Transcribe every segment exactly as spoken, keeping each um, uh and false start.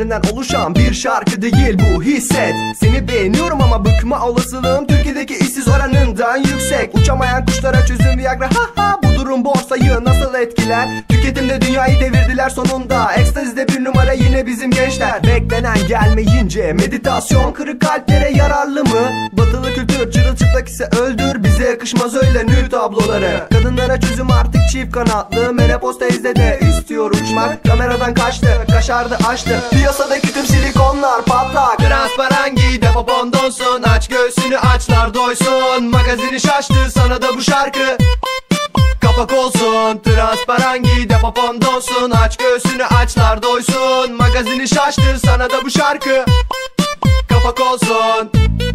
sözlerinden oluşan bir şarkı değil bu, hisset. Seni beğeniyorum ama bıkma olasılığım Türkiye'deki işsiz oranından yüksek. Uçamayan kuşlara çözüm Viagra, ha ha. Bu durum borsayı nasıl etkiler? Tüketimde dünyayı devirdiler sonunda. Ekstazide bir numara yine bizim gençler. Beklenen gelmeyince meditasyon kırık kalplere yararlı mı? Batılı kültür çırılçıplak ise öldür, bize yakışmaz öyle nü tabloları. Kadınlara çözüm artık çift kanatlı, menopoz teyze de istiyor uçmak. Kameradan kaçtı, kaşardı açtı, piyasadaki tüm silikonlar patlak. Transparan giy de popon donsun, aç göğsünü açlar doysun. Magazini şaştı, sana da bu şarkı kapak olsun. Transparan giy de popon donsun, aç göğsünü açlar doysun. Magazini şaştı, sana da bu şarkı kapak olsun.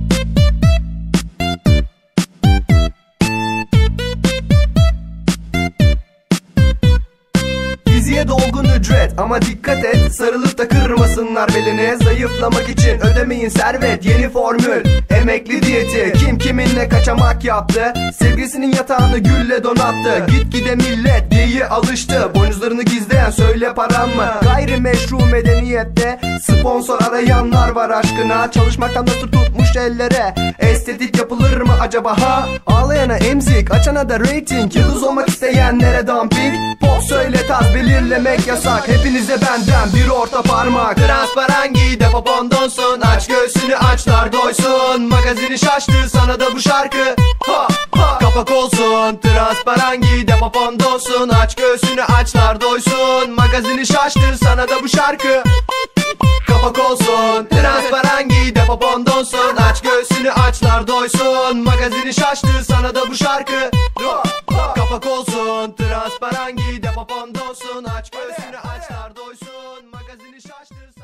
Fiziğe dolgun ücret ama dikkat et, sarılıp da kırmasınlar belini. Zayıflamak için ödemeyin servet, yeni formül emekli diyeti. Kim kiminle kaçamak yaptı, sevgilisinin yatağını gülle donattı. Gitgide millet diye alıştı, boynuzlarını gizleyen söyle param mı? Gayrimeşru medeniyette sponsor arayanlar var aşkına. Çalışmaktan da tutmuş ellere, estetik yapılır mı acaba ha? Ağlayana emzik, açana da rating, yıldız olmak isteyenlere dumping. Pop söyle tarz belirlemek yasak, hepinize benden bir orta parmak. Transparan giy de popon donsun, aç göğsünü açlar doysun. Magazini şaştı, sana da bu şarkı ha ha kapak olsun. Transparan giy de popon donsun, aç göğsünü açlar doysun. Magazini şaştı, sana da bu şarkı kapak olsun. Transparan giy de popon donsun, aç göğsünü açlar doysun. Magazini şaştı, sana da bu şarkı kapak olsun. Transparan giy de popon donsun, aç göğsünü açlar doysun. Magazini şaştı.